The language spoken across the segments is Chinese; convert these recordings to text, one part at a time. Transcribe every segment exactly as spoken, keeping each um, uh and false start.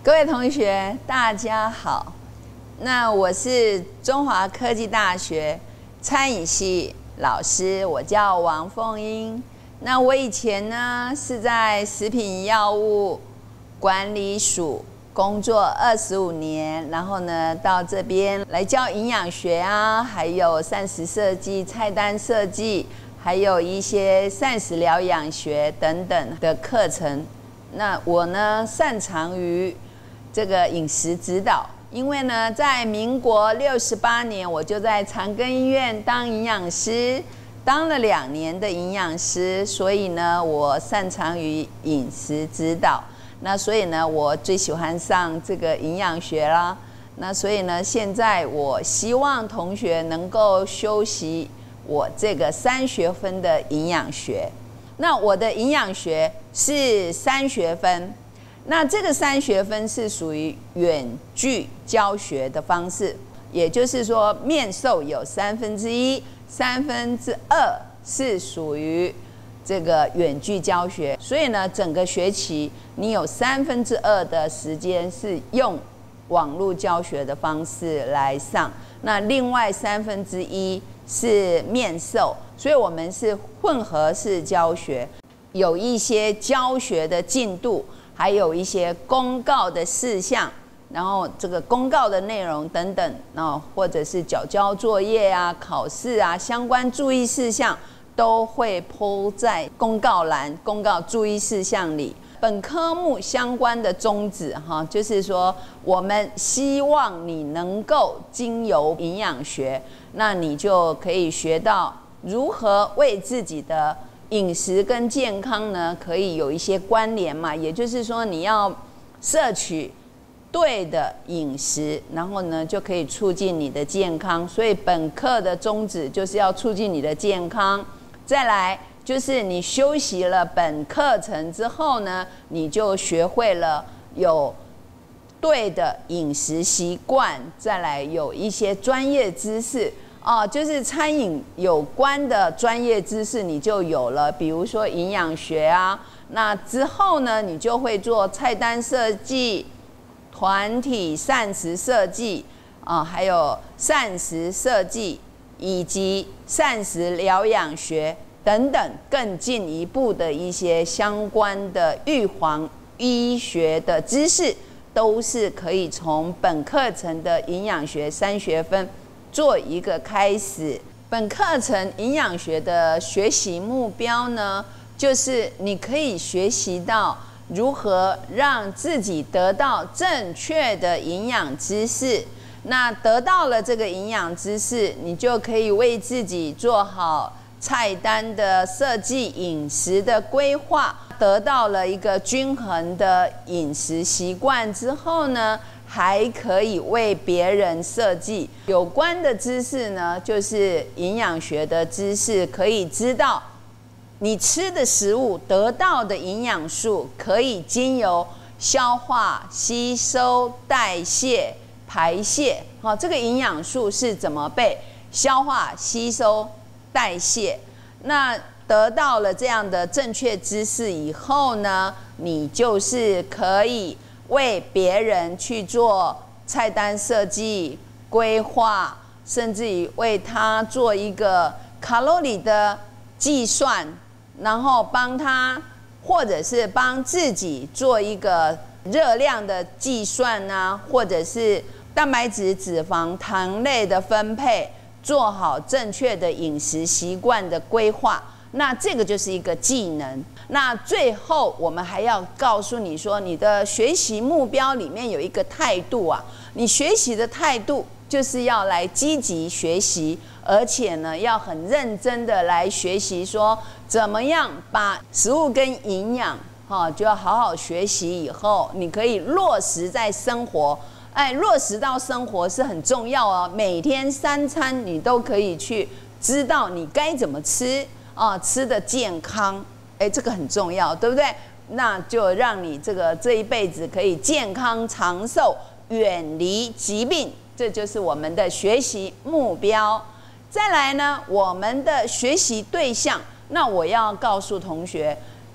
各位同学，大家好。那我是中华科技大学餐饮系老师，我叫王凤英。那我以前呢是在食品药物管理署工作二十五年，然后呢到这边来教营养学啊，还有膳食设计、菜单设计，还有一些膳食疗养学等等的课程。那我呢擅长于这个饮食指导，因为呢在民国六十八年我就在长庚医院当营养师，当了两年的营养师，所以呢我擅长于饮食指导。那所以呢我最喜欢上这个营养学啦。那所以呢现在我希望同学能够修习我这个三学分的营养学。那我的营养学是三学分。那这个三学分是属于远距教学的方式，也就是说面授有三分之一，三分之二是属于这个远距教学，所以呢整个学期你有三分之二的时间是用网络教学的方式来上，那另外三分之一是面授，所以我们是混合式教学，有一些教学的进度，还有一些公告的事项，然后这个公告的内容等等，哦，或者是缴交作业啊、考试啊相关注意事项，都会po在公告栏、公告注意事项里。本科目相关的宗旨，哈，就是说我们希望你能够经由营养学，那你就可以学到如何为自己的饮食跟健康呢，可以有一些关联嘛，也就是说你要摄取对的饮食，然后呢就可以促进你的健康。所以本课的宗旨就是要促进你的健康。再来就是你修习了本课程之后呢，你就学会了有对的饮食习惯，再来有一些专业知识。哦，就是餐饮有关的专业知识你就有了，比如说营养学啊，那之后呢，你就会做菜单设计、团体膳食设计啊，还有膳食设计以及膳食疗养学等等更进一步的一些相关的预防医学的知识，都是可以从本课程的营养学三学分做一个开始。本课程营养学的学习目标呢，就是你可以学习到如何让自己得到正确的营养知识。那得到了这个营养知识，你就可以为自己做好菜单的设计、饮食的规划。得到了一个均衡的饮食习惯之后呢，还可以为别人设计有关的知识呢，就是营养学的知识，可以知道你吃的食物得到的营养素可以经由消化、吸收、代谢、排泄，好，这个营养素是怎么被消化、吸收、代谢。那得到了这样的正确知识以后呢，你就是可以为别人去做菜单设计、规划，甚至于为他做一个卡路里的计算，然后帮他或者是帮自己做一个热量的计算啊，或者是蛋白质、脂肪、糖类的分配，做好正确的饮食习惯的规划。那这个就是一个技能。那最后我们还要告诉你说，你的学习目标里面有一个态度啊，你学习的态度就是要来积极学习，而且呢要很认真的来学习，说怎么样把食物跟营养，哈，就要好好学习以后，你可以落实在生活。哎，落实到生活是很重要哦，每天三餐你都可以去知道你该怎么吃。哦，吃的健康，哎，这个很重要，对不对？那就让你这个这一辈子可以健康长寿，远离疾病，这就是我们的学习目标。再来呢，我们的学习对象，那我要告诉同学，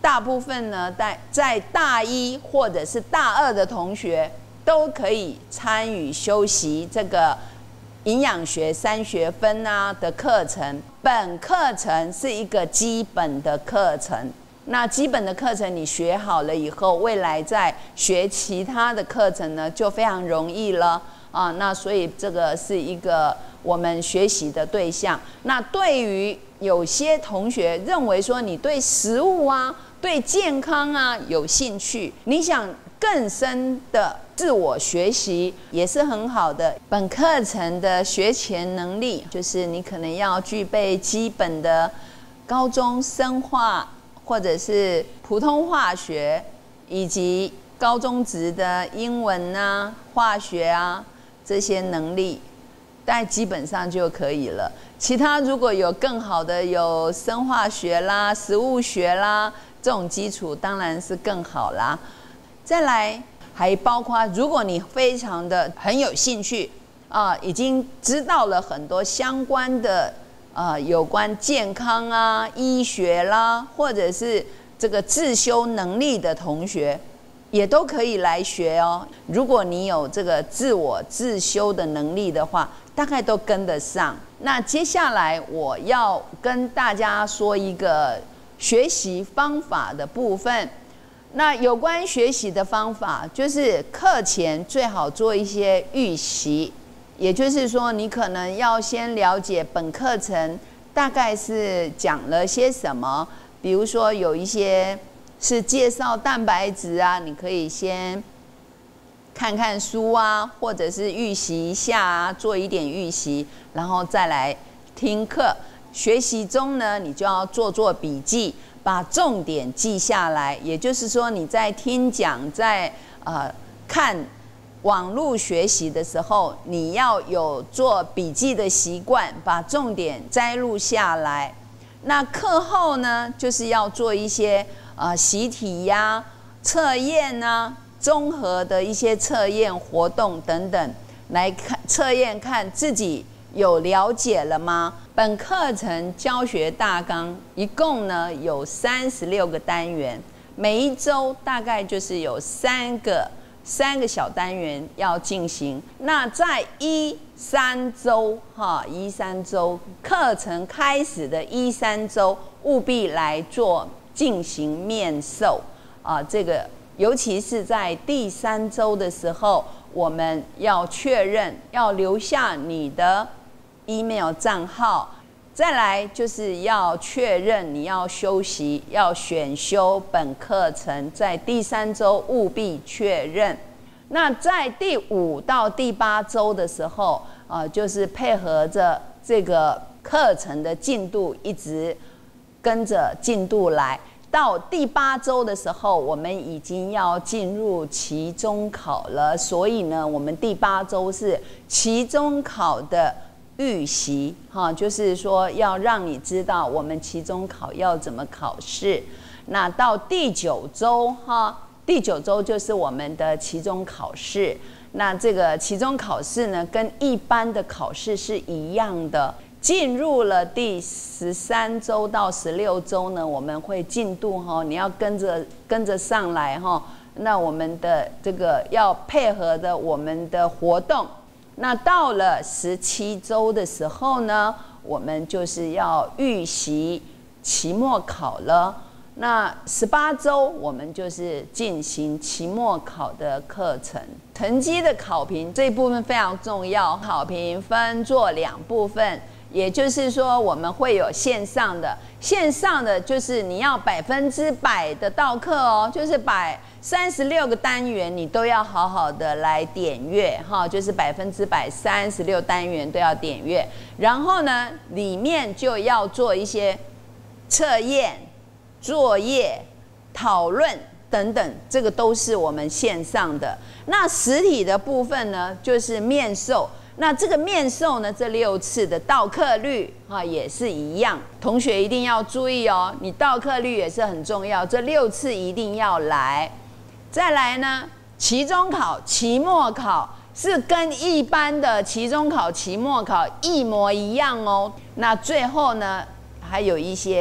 大部分呢，在在大一或者是大二的同学都可以参与修习这个营养学三学分啊的课程。本课程是一个基本的课程，那基本的课程你学好了以后，未来再学其他的课程呢，就非常容易了啊。那所以这个是一个我们学习的对象。那对于有些同学认为说你对食物啊、对健康啊有兴趣，你想更深的自我学习也是很好的。本课程的学前能力，就是你可能要具备基本的高中生化或者是普通化学，以及高中职的英文啊、化学啊这些能力，但基本上就可以了。其他如果有更好的，有生化学啦、食物学啦这种基础，当然是更好啦。再来，还包括如果你非常的很有兴趣啊，已经知道了很多相关的呃有关健康啊、医学啦，或者是这个自修能力的同学，也都可以来学哦。如果你有这个自我自修的能力的话，大概都跟得上。那接下来我要跟大家说一个学习方法的部分。那有关学习的方法，就是课前最好做一些预习，也就是说，你可能要先了解本课程大概是讲了些什么。比如说有一些是介绍蛋白质啊，你可以先看看书啊，或者是预习一下啊，做一点预习，然后再来听课。学习中呢，你就要做做笔记，把重点记下来。也就是说，你在听讲、在呃看网络学习的时候，你要有做笔记的习惯，把重点摘录下来。那课后呢，就是要做一些呃习题呀、测验啊、综合的一些测验活动等等，来看测验看自己有了解了吗？本课程教学大纲一共呢有三十六个单元，每一周大概就是有三个三个小单元要进行。那在一三周哈，一三周课程开始的一三周，务必来做进行面授啊，这个尤其是在第三周的时候，我们要确认，要留下你的 email 账号。再来就是要确认你要修习，要选修本课程，在第三周务必确认。那在第五到第八周的时候，呃，就是配合着这个课程的进度，一直跟着进度来。到第八周的时候，我们已经要进入期中考了，所以呢，我们第八周是期中考的预习，哈，就是说要让你知道我们期中考要怎么考试。那到第九周，哈，第九周就是我们的期中考试。那这个期中考试呢，跟一般的考试是一样的。进入了第十三周到十六周呢，我们会进度哈，你要跟着跟着上来哈。那我们的这个要配合的我们的活动。那到了十七周的时候呢，我们就是要预习期末考了。那十八周我们就是进行期末考的课程。成绩的考评这一部分非常重要，考评分做两部分。也就是说，我们会有线上的，线上的就是你要百分之百的到课哦，就是百三十六个单元你都要好好的来点阅哈，就是百分之百三十六单元都要点阅。然后呢，里面就要做一些测验、作业、讨论等等，这个都是我们线上的。那实体的部分呢，就是面授。那这个面授呢，这六次的到课率啊也是一样，同学一定要注意哦，你到课率也是很重要，这六次一定要来。再来呢，期中考、期末考是跟一般的期中考、期末考一模一样哦。那最后呢，还有一些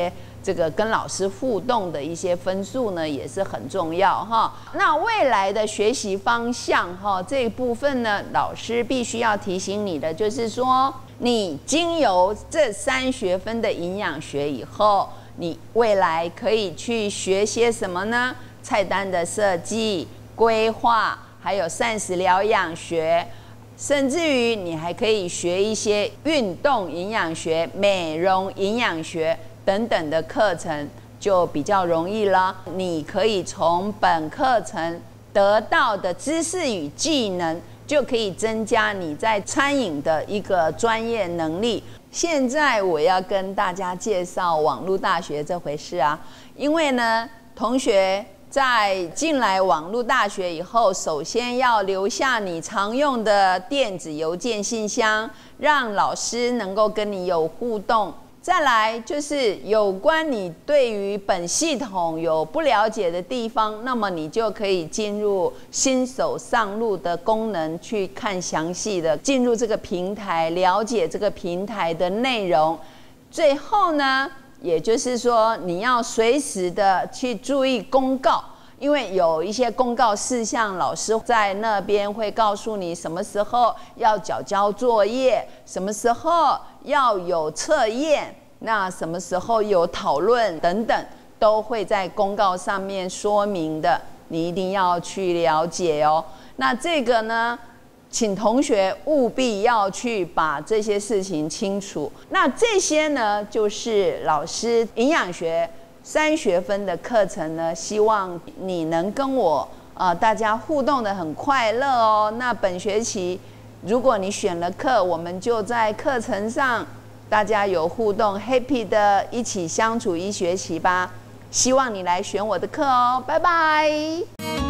这个跟老师互动的一些分数呢，也是很重要哈。那未来的学习方向哈这一部分呢，老师必须要提醒你的就是说，你经由这三学分的营养学以后，你未来可以去学些什么呢？菜单的设计、规划，还有膳食疗养学。甚至于你还可以学一些运动营养学、美容营养学等等的课程，就比较容易了。你可以从本课程得到的知识与技能，就可以增加你在餐饮的一个专业能力。现在我要跟大家介绍网络大学这回事啊，因为呢，同学在进来网络大学以后，首先要留下你常用的电子邮件信箱，让老师能够跟你有互动。再来就是有关你对于本系统有不了解的地方，那么你就可以进入新手上路的功能去看详细的，进入这个平台，了解这个平台的内容。最后呢，也就是说，你要随时的去注意公告，因为有一些公告事项，老师在那边会告诉你什么时候要缴交作业，什么时候要有测验，那什么时候有讨论等等，都会在公告上面说明的，你一定要去了解哦。那这个呢，请同学务必要去把这些事情清楚。那这些呢，就是老师营养学三学分的课程呢，希望你能跟我呃大家互动得很快乐哦。那本学期如果你选了课，我们就在课程上大家有互动 ，happy 的一起相处一学期吧。希望你来选我的课哦，拜拜。